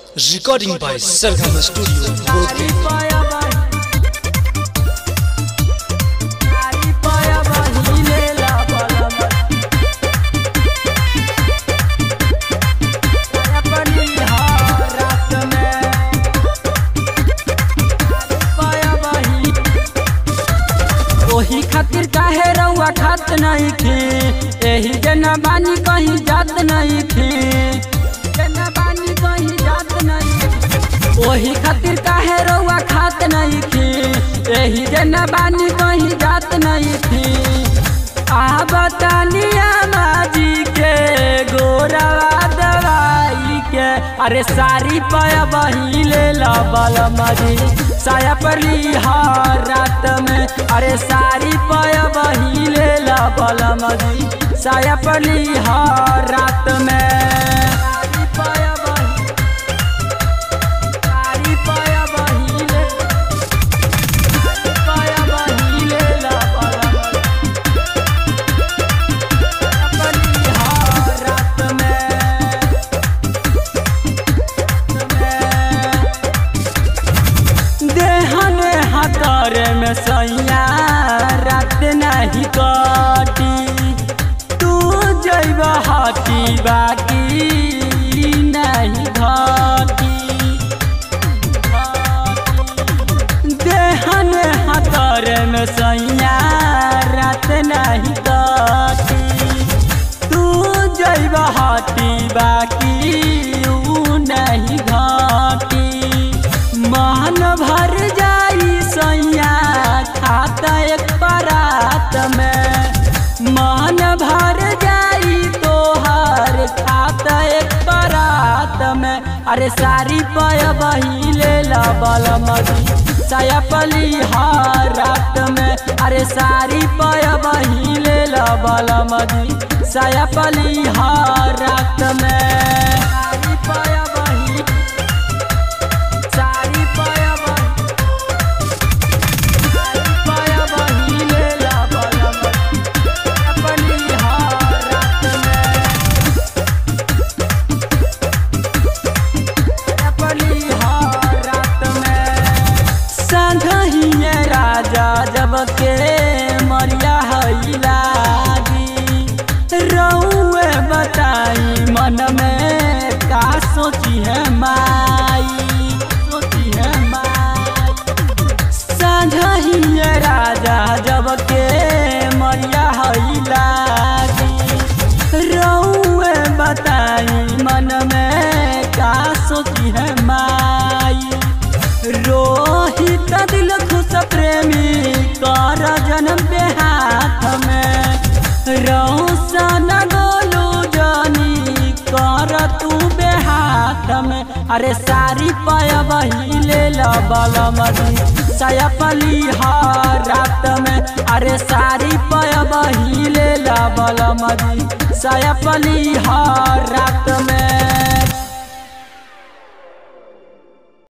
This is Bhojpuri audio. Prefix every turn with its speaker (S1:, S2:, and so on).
S1: Recording by Sargama Studio, Rohtak.
S2: ओही खातिर काहे रउआ खात नहीं खे, एही जना बानी कहीं जात नहीं खे, जना बानी कहीं जात नहीं। ओही खातिर काहे रउआ खात नहीं खे, एही जना बानी कहीं जात नहीं खे। आ बतानिया माजी के गोरवा दवाई के, अरे सारी पाया बही ले ला बाला माजी साया पली हार रात में, अरे सारी पाया बही ले ला बाला माजी साया पली हार रात में। सारी पाया बही, सारी पाया बही ले, सारी पाया बही ले ला बाला माजी पली हार रात में। देहने हाथरे में सैया रात नहीं कटी, तू जैब हाथी बाकी नहीं घटी। देहने हाथरे में सैया रात नहीं कटी, तू जैब हाथी बाकी नहीं घटी। मन भर जाई सैया खाता एक परात में, मन भर जाई तोहर खाता एक परात में। अरे सारी पाय बही ले ला बाला मजी साया पली हार रात में, अरे सारी पाय बही ले ला बाला मजी साया पली हार रात में। सारी पाया बही, सारी पाया बही, सारी पाया बही ले ला बाला मजी अपनी हार रात में, अपनी हार रात में। संघहिए राजा जब के मरिया हई लागी, रउए बताई मन में का सोची है माई, सोची है माई। संझहिए राजा जब के मरिया हई लागी, रउए बताई मन में का सोची है माई। रोहित दिल खुश प्रेमी कर जन्म पे हाथ में, रौशन गोलू जानी कर तू बेहाथ में। अरे सारी पाया बही ले ला बाला मजी साया पली हार रात में, अरे सारी पाया बही ले ला बाला मजी साया पली हार रात में।